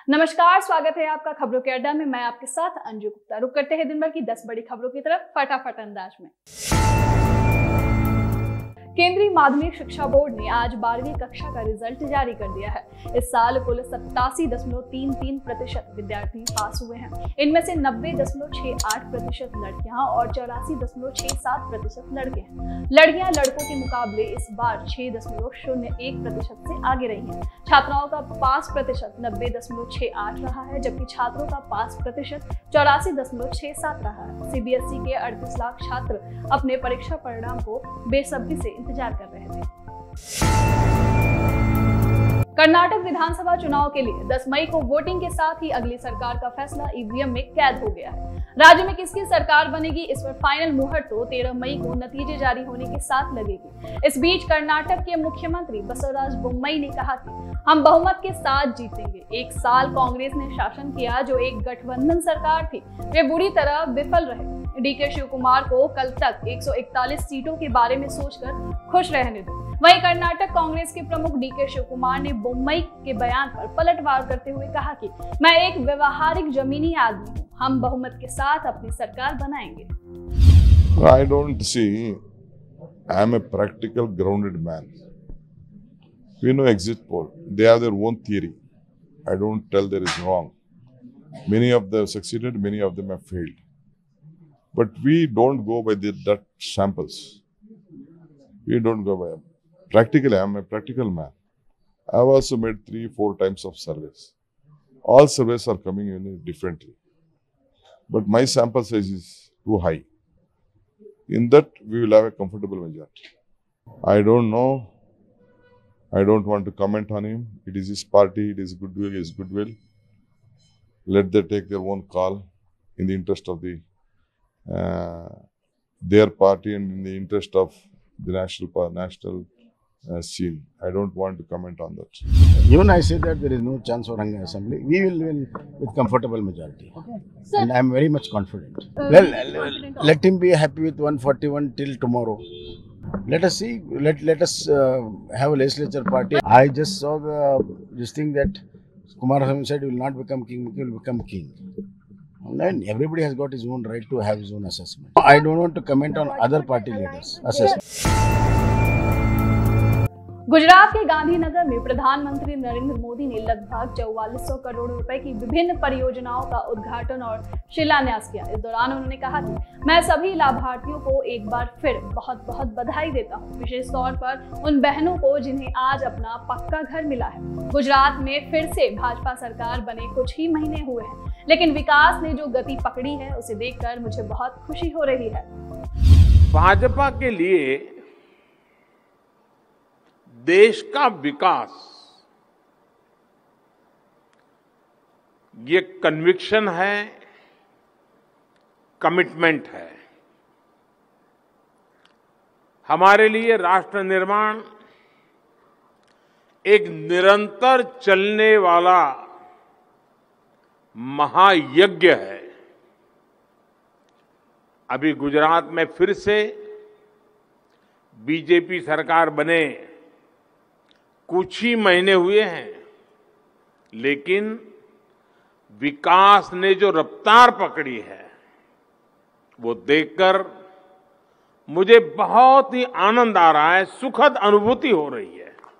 नमस्कार, स्वागत है आपका खबरों के अड्डा में। मैं आपके साथ अंजू गुप्ता। रुक करते हैं दिन भर की 10 बड़ी खबरों की तरफ फटाफट अंदाज में। केंद्रीय माध्यमिक शिक्षा बोर्ड ने आज 12वीं कक्षा का रिजल्ट जारी कर दिया है। इस साल कुल 87.33% विद्यार्थी पास हुए हैं। इनमें से 90.68% लड़कियां और 84.67% लड़के हैं। लड़कियां लड़कों के मुकाबले इस बार 6.01% से आगे रही हैं। छात्राओं का पास प्रतिशत 90.68 रहा है, जबकि छात्रों का पास प्रतिशत 84.67 रहा है। सीबीएसई के 38 लाख छात्र अपने परीक्षा परिणाम को बेसब्री से इंतजार कर रहे थे। कर्नाटक विधानसभा चुनाव के लिए 10 मई को वोटिंग के साथ ही अगली सरकार का फैसला ईवीएम में कैद हो गया है। राज्य में किसकी सरकार बनेगी, इस पर फाइनल मुहर तो 13 मई को नतीजे जारी होने के साथ लगेगी। इस बीच कर्नाटक के मुख्यमंत्री बसवराज बोम्मई ने कहा कि हम बहुमत के साथ जीतेंगे। एक साल कांग्रेस ने शासन किया, जो एक गठबंधन सरकार थी, वे बुरी तरह विफल रहे। डीके शिव कुमार को कल तक 141 सीटों के बारे में सोचकर खुश रहने दो। वहीं कर्नाटक कांग्रेस के प्रमुख डीके शिव कुमार ने बोम्मई के बयान पर पलटवार करते हुए कहा कि मैं एक व्यवहारिक जमीनी आदमी हूं, हम बहुमत के साथ अपनी सरकार बनाएंगे। I don't see. I am a practical, grounded man. We know exit poll. They have their own theory. I don't tell there is wrong. Many of them succeeded, many of them have failed. But we don't go by that samples. We don't go by. Practically, I am a practical man. I have also made 3-4 times of surveys. All surveys are coming in differently. But my sample size is too high. In that, we will have a comfortable majority. I don't know. I don't want to comment on him. It is his party. It is goodwill. His goodwill. Let them take their own call in the interest of their party and in the interest of the national scene. I don't want to comment on that. Even I say that there is no chance for Ranga Assembly. We will win with comfortable majority. Okay. And I am very much confident. Let him be happy with 141 till tomorrow. Let us see. Let us have a legislature party. I just saw this thing that Kumaraswamy said he will not become king, he will become king. And then everybody has got his own right to have his own assessment. I don't want to comment on other party leaders' assessment. Gujarat के गांधीनगर में प्रधानमंत्री नरेंद्र मोदी ने लगभग 4400 करोड़ रुपए की विभिन्न परियोजनाओं का उद्घाटन और शिलान्यास किया। इस दौरान उन्होंने कहा कि मैं सभी लाभार्थियों को एक बार फिर बहुत बहुत बधाई देता हूं, विशेष तौर पर उन बहनों को जिन्हें आज अपना पक्का घर मिला है। गुजरात में फिर से भाजपा सरकार बने कुछ ही महीने हुए हैं, लेकिन विकास ने जो गति पकड़ी है उसे देखकर मुझे बहुत खुशी हो रही है। भाजपा के लिए देश का विकास ये कन्विक्शन है, कमिटमेंट है। हमारे लिए राष्ट्र निर्माण एक निरंतर चलने वाला महायज्ञ है। अभी गुजरात में फिर से बीजेपी सरकार बने कुछ ही महीने हुए हैं, लेकिन विकास ने जो रफ्तार पकड़ी है वो देखकर मुझे बहुत ही आनंद आ रहा है, सुखद अनुभूति हो रही है।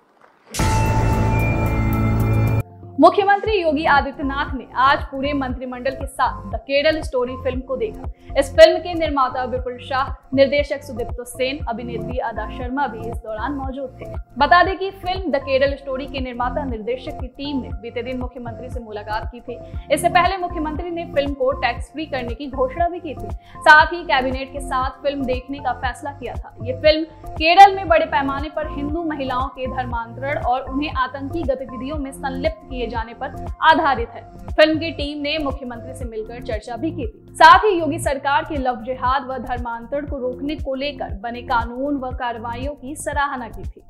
मुख्यमंत्री योगी आदित्यनाथ ने आज पूरे मंत्रिमंडल के साथ द केरल स्टोरी फिल्म को देखा। इस फिल्म के निर्माता विपुल शाह, निर्देशक सुदीप्त सेन, अभिनेत्री अदा शर्मा भी इस दौरान मौजूद थे। बता दें कि फिल्म द केरल स्टोरी के निर्माता निर्देशक की टीम ने बीते दिन मुख्यमंत्री से मुलाकात की थी। इससे पहले मुख्यमंत्री ने फिल्म को टैक्स फ्री करने की घोषणा भी की थी। साथ ही कैबिनेट के साथ फिल्म देखने का फैसला किया था। ये फिल्म केरल में बड़े पैमाने पर हिंदू महिलाओं के धर्मांतरण और उन्हें आतंकी गतिविधियों में संलिप्त किए जाने पर आधारित है। फिल्म की टीम ने मुख्यमंत्री से मिलकर चर्चा भी की थी। साथ ही योगी सरकार के लव जिहाद व धर्मांतरण को रोकने को लेकर बने कानून व कार्रवाइयों की सराहना की थी।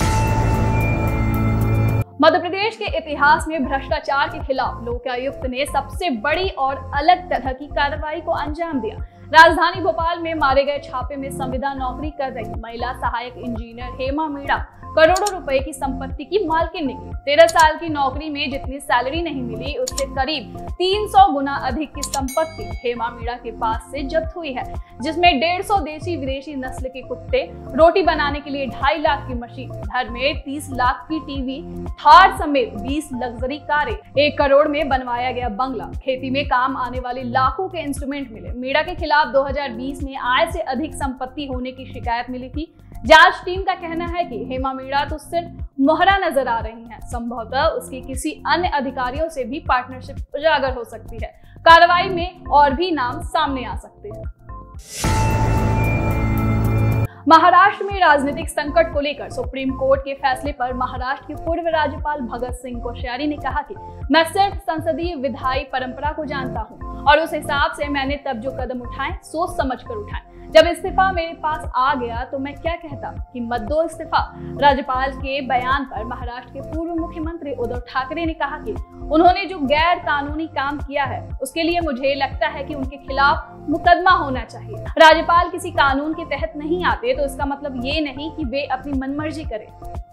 मध्य प्रदेश के इतिहास में भ्रष्टाचार के खिलाफ लोकायुक्त ने सबसे बड़ी और अलग तरह की कार्रवाई को अंजाम दिया। राजधानी भोपाल में मारे गए छापे में संविदा नौकरी कर रही महिला सहायक इंजीनियर हेमा मीणा करोड़ों रुपए की संपत्ति की मालकिन निकली। 13 साल की नौकरी में जितनी सैलरी नहीं मिली, उससे करीब 300 गुना अधिक की संपत्ति हेमा मीणा के पास से जब्त हुई है, जिसमें 150 देशी विदेशी नस्ल के कुत्ते, रोटी बनाने के लिए 2.5 लाख की मशीन, घर में 30 लाख की टीवी, थार समेत 20 लग्जरी कारें, 1 करोड़ में बनवाया गया बंगला, खेती में काम आने वाले लाखों के इंस्ट्रूमेंट मिले। मीणा के खिलाफ 2020 में आय से अधिक संपत्ति होने की शिकायत मिली थी। जांच टीम का कहना है कि हेमा मीणा तो सिर्फ मोहरा नजर आ रही हैं, संभवतः उसकी किसी अन्य अधिकारियों से भी पार्टनरशिप उजागर हो सकती है। कार्रवाई में और भी नाम सामने आ सकते हैं। महाराष्ट्र में राजनीतिक संकट को लेकर सुप्रीम कोर्ट के फैसले पर महाराष्ट्र के पूर्व राज्यपाल भगत सिंह कोश्यारी ने कहा कि मैं सिर्फ संसदीय विधायी परंपरा को जानता हूं और उस हिसाब से मैंने तब जो कदम उठाए सोच समझकर उठाए। जब इस्तीफा मेरे पास आ गया तो मैं क्या कहता कि मत दो इस्तीफा। राज्यपाल के बयान पर महाराष्ट्र के पूर्व मुख्यमंत्री उद्धव ठाकरे ने कहा कि उन्होंने जो गैर कानूनी काम किया है उसके लिए मुझे लगता है कि उनके खिलाफ मुकदमा होना चाहिए। राज्यपाल किसी कानून के तहत नहीं आते तो इसका मतलब ये नहीं कि वे अपनी मनमर्जी करें।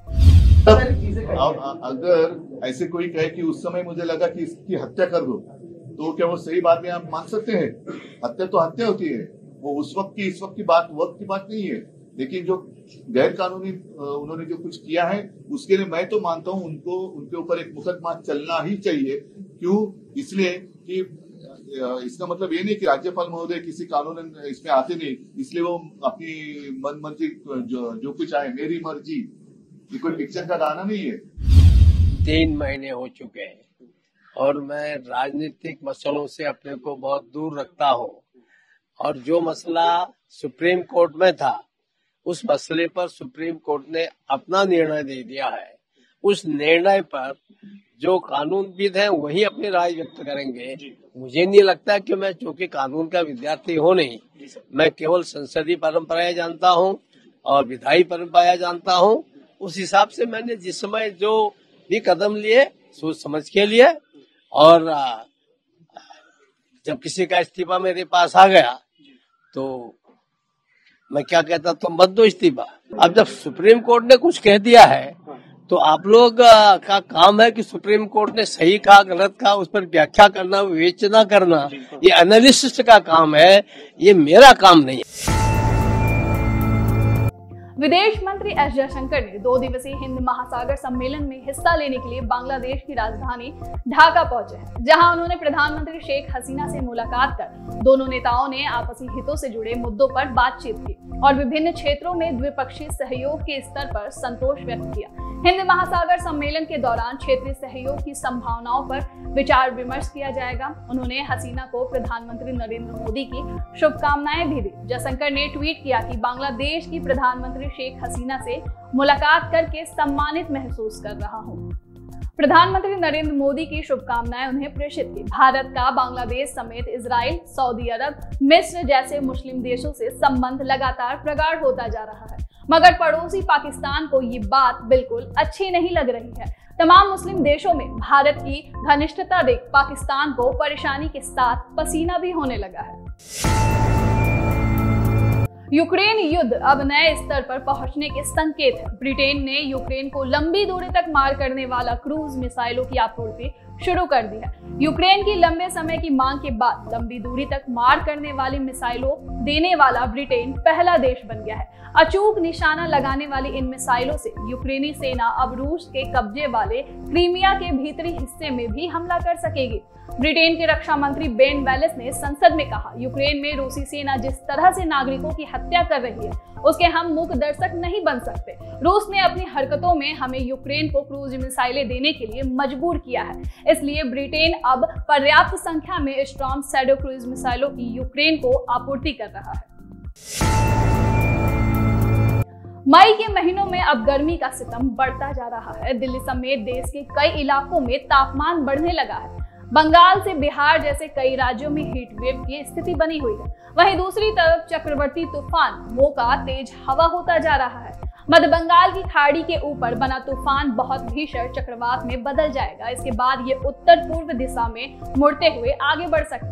अगर ऐसे कोई कहे कि उस समय मुझे लगा कि इसकी हत्या कर दो, तो क्या वो सही बात है? आप मान सकते हैं? हत्या तो हत्या होती है, वो उस वक्त की इस वक्त की बात नहीं है। लेकिन जो गैर कानूनी उन्होंने जो कुछ किया है उसके लिए मैं तो मानता हूं उनके ऊपर एक मुकदमा चलना ही चाहिए। क्यों? इसलिए कि इसका मतलब ये नहीं कि राज्यपाल महोदय किसी कानून इसमें आते नहीं, इसलिए वो अपनी मन मर्जी जो कुछ आए, मेरी मर्जी, ये कोई पिक्चर का गाना नहीं है। 3 महीने हो चुके हैं और मैं राजनीतिक मसलों से अपने को बहुत दूर रखता हूँ, और जो मसला सुप्रीम कोर्ट में था उस मसले पर सुप्रीम कोर्ट ने अपना निर्णय दे दिया है। उस निर्णय पर जो कानूनविद हैं वही अपनी राय व्यक्त करेंगे। मुझे नहीं लगता कि मैं, चूंकि कानून का विद्यार्थी हूँ नहीं, मैं केवल संसदीय परंपराएं जानता हूँ और विधायी परंपराएं जानता हूँ। उस हिसाब से मैंने जिस समय जो भी कदम लिए सोच समझ के लिए, और जब किसी का इस्तीफा मेरे पास आ गया तो मैं क्या कहता, तो मत दो इस्तीफा। अब जब सुप्रीम कोर्ट ने कुछ कह दिया है तो आप लोग का काम है कि सुप्रीम कोर्ट ने सही कहा गलत कहा उस पर व्याख्या करना, विवेचना करना, ये एनालिस्ट का काम है, ये मेरा काम नहीं है। विदेश मंत्री एस जयशंकर ने 2 दिवसीय हिंद महासागर सम्मेलन में हिस्सा लेने के लिए बांग्लादेश की राजधानी ढाका पहुंचे हैं, जहां उन्होंने प्रधानमंत्री शेख हसीना से मुलाकात कर दोनों नेताओं ने आपसी हितों से जुड़े मुद्दों पर बातचीत की और विभिन्न क्षेत्रों में द्विपक्षीय सहयोग के स्तर पर संतोष व्यक्त किया। हिंद महासागर सम्मेलन के दौरान क्षेत्रीय सहयोग की संभावनाओं पर विचार विमर्श किया जाएगा। उन्होंने हसीना को प्रधानमंत्री नरेंद्र मोदी की शुभकामनाएं भी दी। जयशंकर ने ट्वीट किया कि बांग्लादेश की प्रधानमंत्री शेख हसीना से मुलाकात करके सम्मानित महसूस कर रहा हूं। प्रधानमंत्री नरेंद्र मोदी की शुभकामनाएं उन्हें प्रेषित की। भारत का बांग्लादेश समेत इजराइल, सऊदी अरब, मिस्र जैसे मुस्लिम देशों से संबंध लगातार प्रगाढ़ होता जा रहा है, मगर पड़ोसी पाकिस्तान को ये बात बिल्कुल अच्छी नहीं लग रही है। तमाम मुस्लिम देशों में भारत की घनिष्ठता देख पाकिस्तान को परेशानी के साथ पसीना भी होने लगा है। यूक्रेन युद्ध अब नए स्तर पर पहुंचने के संकेत हैं। ब्रिटेन ने यूक्रेन को लंबी दूरी तक मार करने वाला क्रूज मिसाइलों की आपूर्ति शुरू कर दी है। यूक्रेन की लंबे समय की मांग के बाद लंबी दूरी तक मार करने वाली मिसाइलों देने वाला ब्रिटेन पहला देश बन गया है। अचूक निशाना लगाने वाली इन मिसाइलों से यूक्रेनी सेना अब रूस के कब्जे वाले क्रीमिया के भीतरी हिस्से में भी हमला कर सकेगी। ब्रिटेन के रक्षा मंत्री बेन वेल्स ने संसद में कहा, यूक्रेन में रूसी सेना जिस तरह से नागरिकों की हत्या कर रही है उसके हम मूक दर्शक नहीं बन सकते। रूस ने अपनी हरकतों में हमें यूक्रेन को क्रूज मिसाइलें देने के लिए मजबूर किया है, इसलिए ब्रिटेन अब पर्याप्त संख्या में स्टॉर्म शैडो क्रूज मिसाइलों की यूक्रेन को आपूर्ति कर रहा है। मई के महीनों में अब गर्मी का सितम बढ़ता जा रहा है। दिल्ली समेत देश के कई इलाकों में तापमान बढ़ने लगा है। बंगाल से बिहार जैसे कई राज्यों में हीट वेव की स्थिति बनी हुई है। वहीं दूसरी तरफ चक्रवर्ती तूफान मोका तेज हवा होता जा रहा है। मध्य बंगाल की खाड़ी के ऊपर बना तूफान बहुत भीषण चक्रवात में बदल जाएगा। इसके बाद ये उत्तर पूर्व दिशा में मुड़ते हुए आगे बढ़ सकता है।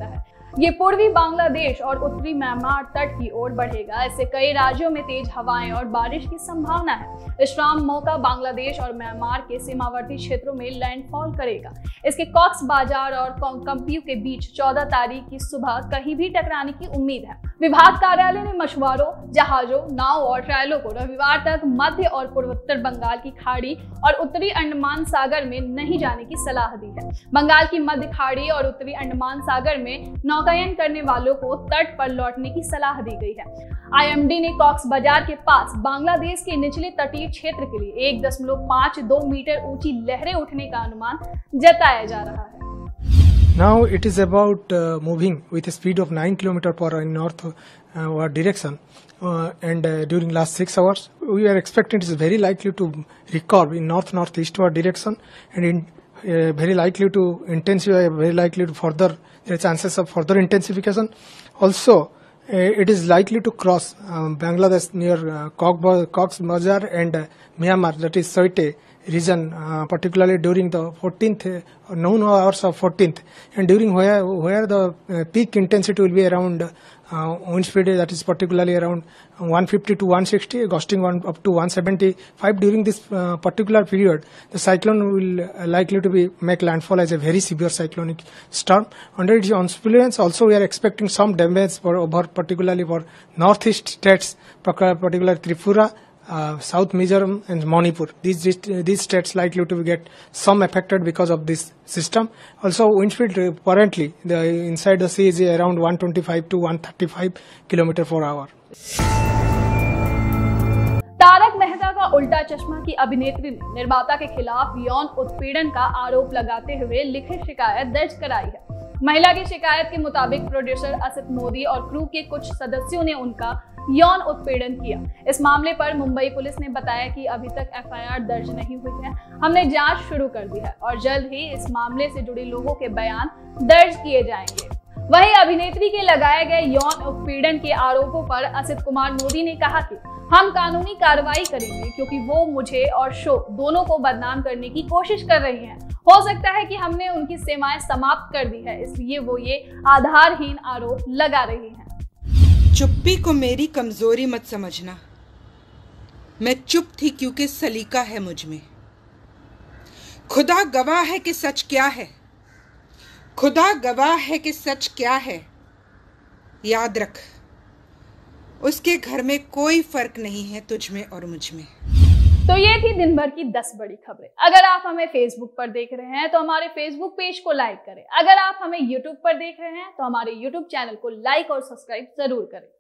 ये पूर्वी बांग्लादेश और उत्तरी म्यांमार तट की ओर बढ़ेगा। इससे कई राज्यों में तेज हवाएं और बारिश की संभावना है। स्ट्राम मौका बांग्लादेश और म्यांमार के सीमावर्ती क्षेत्रों में लैंडफॉल करेगा। इसके कॉक्स बाजार और कंपियू के बीच 14 तारीख की सुबह कहीं भी टकराने की उम्मीद है। विभाग कार्यालय ने मछुआरों, जहाजों, नाव और ट्रायलों को रविवार तक मध्य और पूर्वोत्तर बंगाल की खाड़ी और उत्तरी अंडमान सागर में नहीं जाने की सलाह दी है। बंगाल की मध्य खाड़ी और उत्तरी अंडमान सागर में नौकायन करने वालों को तट पर लौटने की सलाह दी गई है। IMD ने कॉक्स बाजार के पास बांग्लादेश के निचले तटीय क्षेत्र के लिए 1.52 मीटर ऊंची लहरें उठने का अनुमान जताया जा रहा है। Now it is about moving with a speed of 9 km/h in northward direction, and during last 6 hours, we are expecting it is very likely to recur in north-northeastward direction, and in very likely to intensify, very likely to further. There are chances of further intensification. Also, it is likely to cross Bangladesh near Cox's Bazar and Myanmar, that is Soite region, particularly during the 14th noon hours of 14th, and during where the peak intensity will be around wind speed, that is particularly around 150 to 160, gusting up to 175. During this particular period, the cyclone will likely to make landfall as a very severe cyclonic storm. Under its influence, also we are expecting some damage particularly for northeast states, particularly Tripura, South Mizoram and Manipur. These states likely to get some affected because of this system. Also, wind speed currently inside the sea is around 125 to 135 km/h. Tarak Mehta का उल्टा चश्मा की अभिनेत्री ने निर्माता के खिलाफ यौन उत्पीड़न का आरोप लगाते हुए लिखित शिकायत दर्ज कराई है। महिला की शिकायत के मुताबिक प्रोड्यूसर असित मोदी और क्रू के कुछ सदस्यों ने उनका यौन उत्पीड़न किया। इस मामले पर मुंबई पुलिस ने बताया कि अभी तक FIR दर्ज नहीं हुई है। हमने जांच शुरू कर दी है और जल्द ही इस मामले से जुड़े लोगों के बयान दर्ज किए जाएंगे। वहीं अभिनेत्री के लगाए गए यौन उत्पीड़न के आरोपों पर असित कुमार मोदी ने कहा कि हम कानूनी कार्रवाई करेंगे क्योंकि वो मुझे और शो दोनों को बदनाम करने की कोशिश कर रही हैं। हो सकता है कि हमने उनकी सीमाएं समाप्त कर दी है, इसलिए वो ये आधारहीन आरोप लगा रही हैं। चुप्पी को मेरी कमजोरी मत समझना। मैं चुप थी क्योंकि सलीका है मुझ में। खुदा गवाह है कि सच क्या है। खुदा गवाह है कि सच क्या है। याद रख, उसके घर में कोई फर्क नहीं है तुझ में और मुझ में। तो ये थी दिन भर की 10 बड़ी खबरें। अगर आप हमें फेसबुक पर देख रहे हैं तो हमारे फेसबुक पेज को लाइक करें। अगर आप हमें यूट्यूब पर देख रहे हैं तो हमारे यूट्यूब चैनल को लाइक और सब्सक्राइब जरूर करें।